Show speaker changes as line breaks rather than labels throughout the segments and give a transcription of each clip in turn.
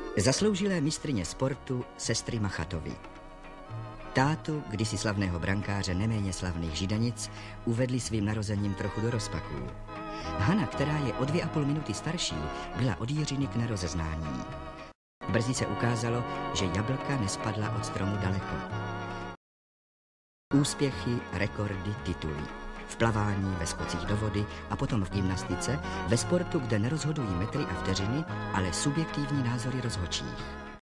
Zasloužilé mistryně sportu sestry Machatovy. Tátu, kdysi slavného brankáře neméně slavných Židanic, uvedli svým narozením trochu do rozpaků. Hana, která je o 2,5 minuty starší, byla od Jiřiny k nerozeznání. Brzy se ukázalo, že jablka nespadla od stromu daleko. Úspěchy, rekordy, tituly. V plavání, ve skocích do vody a potom v gymnastice, ve sportu, kde nerozhodují metry a vteřiny, ale subjektivní názory rozhodčích.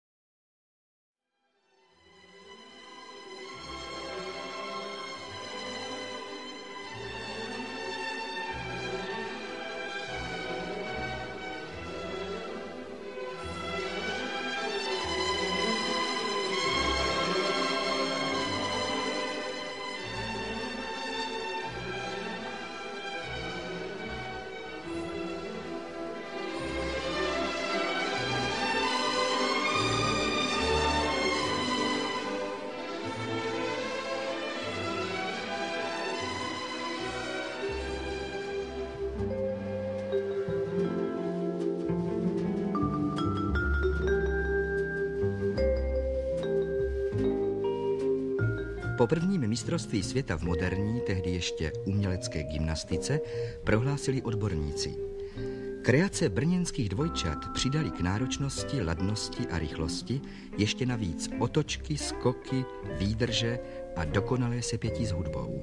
Po prvním mistrovství světa v moderní, tehdy ještě umělecké gymnastice, prohlásili odborníci. Kreace brněnských dvojčat přidali k náročnosti, ladnosti a rychlosti ještě navíc otočky, skoky, výdrže a dokonalé sepětí s hudbou.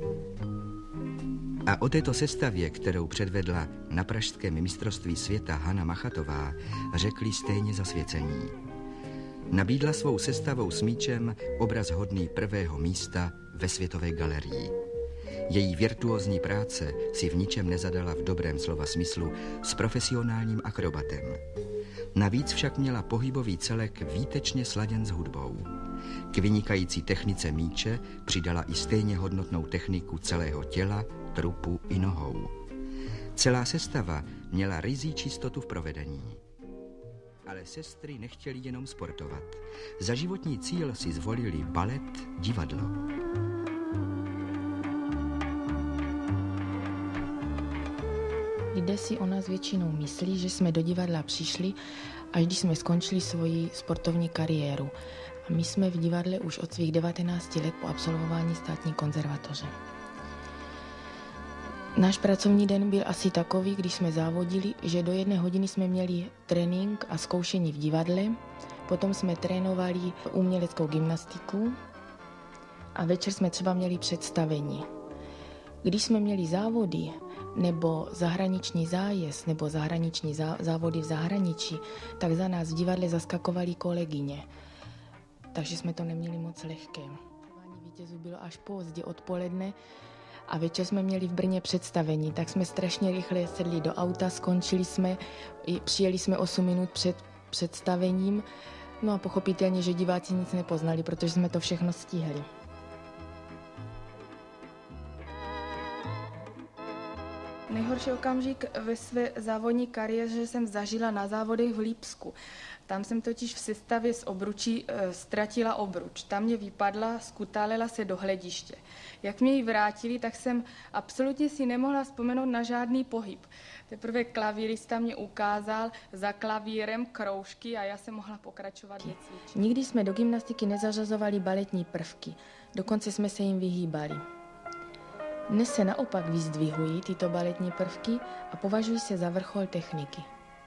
A o této sestavě, kterou předvedla na pražském mistrovství světa Hana Machatová, řekli stejně zasvěcení. Nabídla svou sestavou s míčem obraz hodný prvého místa ve Světové galerii. Její virtuózní práce si v ničem nezadala v dobrém slova smyslu s profesionálním akrobatem. Navíc však měla pohybový celek výtečně sladěn s hudbou. K vynikající technice míče přidala i stejně hodnotnou techniku celého těla, trupu i nohou. Celá sestava měla ryzí čistotu v provedení. Ale sestry nechtěly jenom sportovat. Za životní cíl si zvolili balet, divadlo.
Lidé si o nás většinou myslí, že jsme do divadla přišli, až když jsme skončili svoji sportovní kariéru. A my jsme v divadle už od svých 19 let po absolvování státní konzervatoře. Náš pracovní den byl asi takový, když jsme závodili, že do 1 hodiny jsme měli trénink a zkoušení v divadle, potom jsme trénovali uměleckou gymnastiku a večer jsme třeba měli představení. Když jsme měli závody nebo zahraniční zájezd nebo zahraniční závody v zahraničí, tak za nás v divadle zaskakovali kolegyně. Takže jsme to neměli moc lehké. Vítězů bylo až pozdě odpoledne a večer jsme měli v Brně představení, tak jsme strašně rychle sedli do auta, skončili jsme, přijeli jsme 8 minut před představením, no a pochopitelně, že diváci nic nepoznali, protože jsme to všechno stihli. Nejhorší okamžik ve své závodní kariéře jsem zažila na závodech v Lipsku. Tam jsem totiž v sestavě z obručí ztratila obruč. Tam mě vypadla, skutálela se do hlediště. Jak mě ji vrátili, tak jsem absolutně si nemohla vzpomenout na žádný pohyb. Teprve klavírista mě ukázal za klavírem kroužky a já jsem mohla pokračovat ve cvičení. Nikdy jsme do gymnastiky nezařazovali baletní prvky, dokonce jsme se jim vyhýbali. Dnes se naopak vyzdvihují tyto baletní prvky a považují se za vrchol techniky.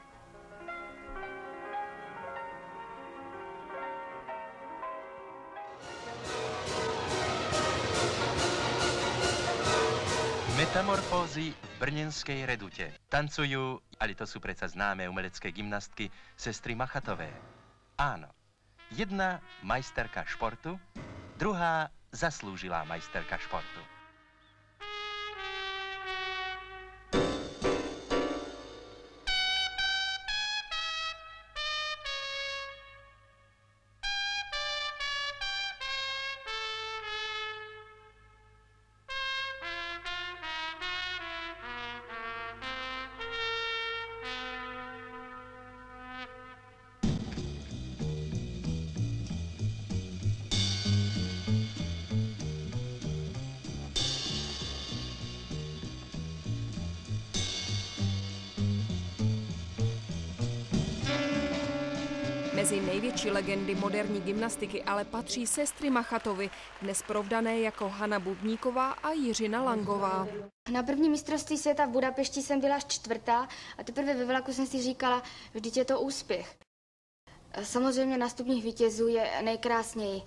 Metamorfózy v brněnskej redute. Tancujú, ale to sú predsa známe umelecké gymnastky, sestry Machatové. Áno, jedna majsterka športu, druhá zaslúžilá majsterka športu.
Mezi největší legendy moderní gymnastiky ale patří sestry Machatovy, dnes provdané jako Hana Bubníková a Jiřina Langová.
Na první mistrovství světa v Budapešti jsem byla až čtvrtá a teprve ve vlaku jsem si říkala, vždyť je to úspěch. Samozřejmě na stupních vítězů je nejkrásněji.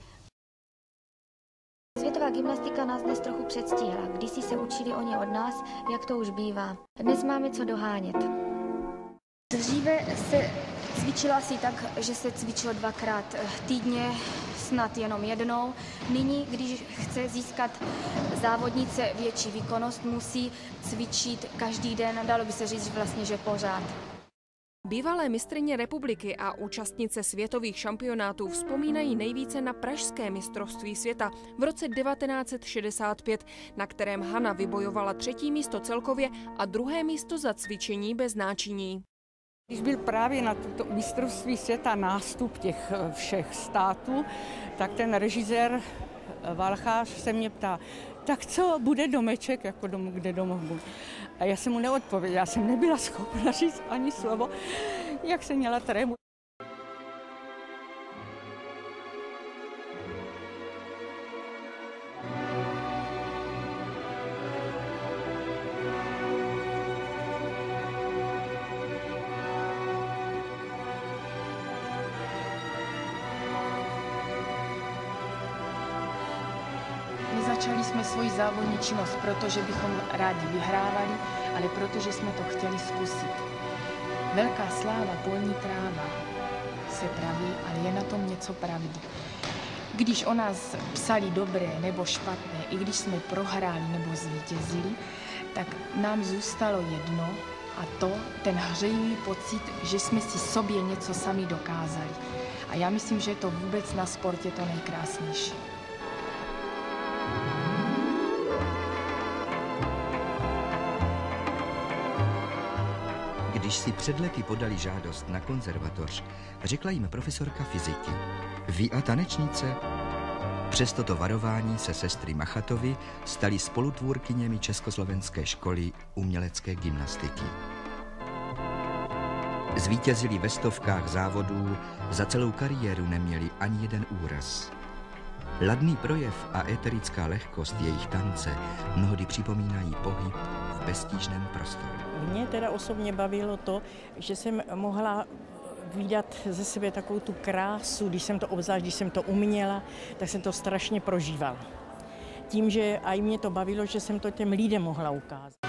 Světová gymnastika nás dnes trochu předstihla. Kdysi se učili oni od nás, jak to už bývá. Dnes máme co dohánět. Dříve se cvičilo asi tak, že se cvičilo 2krát týdně, snad jenom jednou. Nyní, když chce získat závodnice větší výkonnost, musí cvičit každý den, dalo by se říct vlastně, že pořád.
Bývalé mistryně republiky a účastnice světových šampionátů vzpomínají nejvíce na pražské mistrovství světa v roce 1965, na kterém Hana vybojovala 3. místo celkově a 2. místo za cvičení bez náčiní.
Když byl právě na toto mistrovství světa nástup těch všech států, tak ten režisér Valchář se mě ptá, tak co bude domeček, jako kde domov bude. A já jsem mu neodpověděla, já jsem nebyla schopna říct ani slovo, jak jsem měla trému.
Nezačali jsme svoji závodní činnost, protože bychom rádi vyhrávali, ale protože jsme to chtěli zkusit. Velká sláva polní tráva se praví, ale je na tom něco pravdy. Když o nás psali dobré nebo špatné, i když jsme prohráli nebo zvítězili, tak nám zůstalo jedno a to ten hřejivý pocit, že jsme si sobě něco sami dokázali. A já myslím, že je to vůbec na sportě to nejkrásnější.
Když si před lety podali žádost na konzervatoř, řekla jim profesorka fyziky: vy a tanečnice? Přes toto varování se sestry Machatovy staly spolutvůrkyněmi Československé školy umělecké gymnastiky. Zvítězili ve stovkách závodů, za celou kariéru neměli ani jeden úraz. Ladný projev a éterická lehkost jejich tance mnohdy připomínají pohyb v beztížném prostoru.
Mě teda osobně bavilo to, že jsem mohla vidět ze sebe takovou tu krásu, když jsem to uměla, tak jsem to strašně prožívala. Tím, že i mě to bavilo, že jsem to těm lidem mohla ukázat.